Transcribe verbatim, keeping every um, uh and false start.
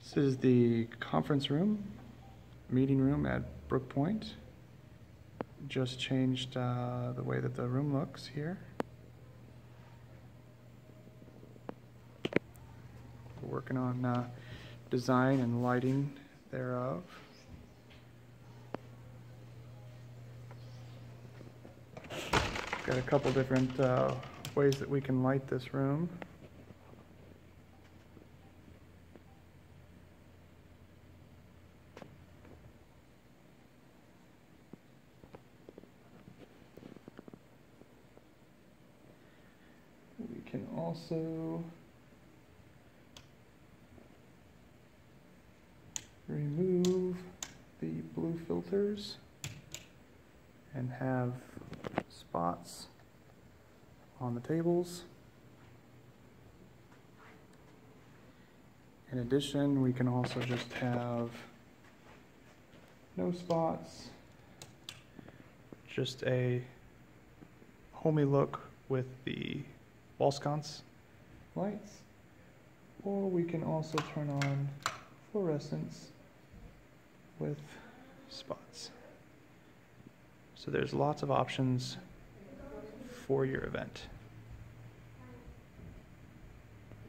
This is the conference room, meeting room at Brook Point. Just changed uh, the way that the room looks here. We're working on uh, design and lighting thereof. Got a couple different uh, ways that we can light this room. We can also remove the blue filters and have spots on the tables. In addition, we can also just have no spots, just a homey look with the wall sconce lights, or we can also turn on fluorescence with spots. So there's lots of options for your event.